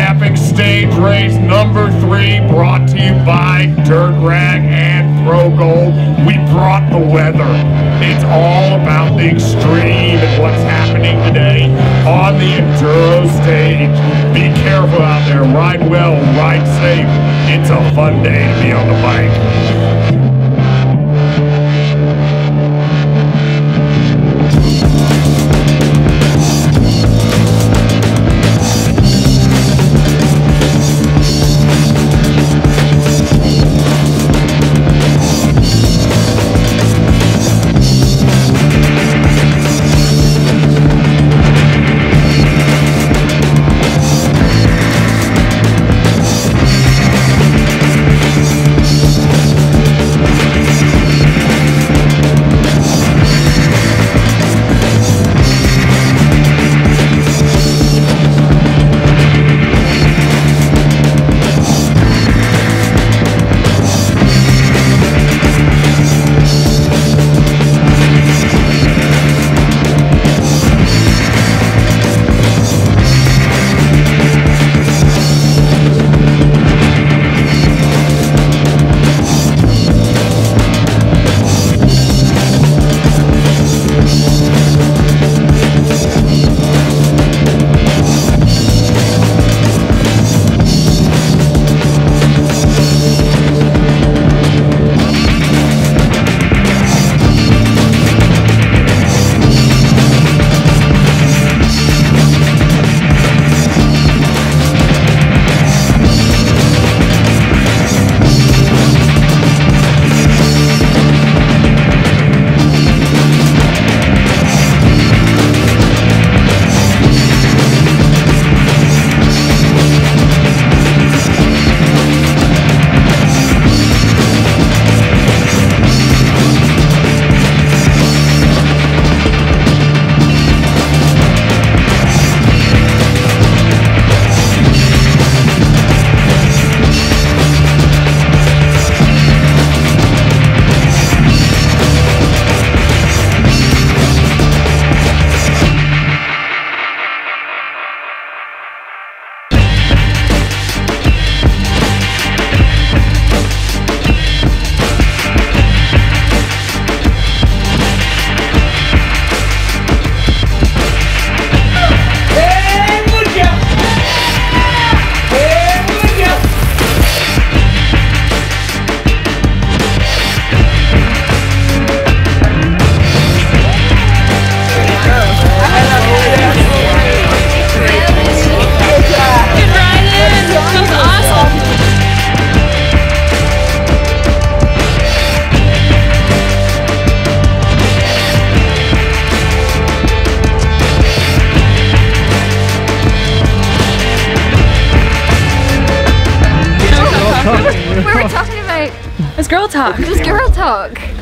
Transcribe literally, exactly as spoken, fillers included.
TSEpic stage race number three, brought to you by Dirt Rag and Pro Gold. We brought the weather. It's all about the extreme and what's happening today on the enduro stage. Be careful out there, ride well, ride safe. It's a fun day to be on the bike. We were talking about... It's girl talk. It was girl talk.